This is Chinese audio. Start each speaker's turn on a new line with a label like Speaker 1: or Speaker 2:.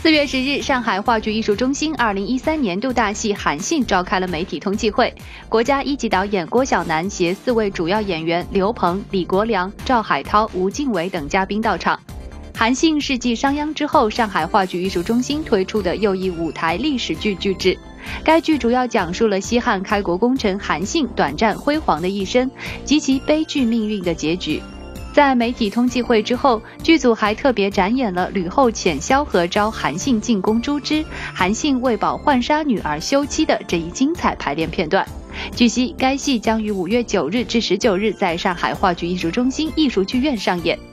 Speaker 1: 4月10日，上海话剧艺术中心2013年度大戏《韩信》召开了媒体通气会，国家一级导演郭晓楠携4位主要演员刘鹏、李国良、赵海涛、吴敬伟等嘉宾到场。《韩信》是继商鞅之后，上海话剧艺术中心推出的又一舞台历史剧剧制。该剧主要讲述了西汉开国功臣韩信短暂辉煌的一生及其悲剧命运的结局。在媒体通气会之后，剧组还特别展演了吕后遣萧何招韩信进宫诛之，韩信为保浣纱女而休妻的这一精彩排练片段。据悉，该戏将于5月9日至19日在上海话剧艺术中心艺术剧院上演。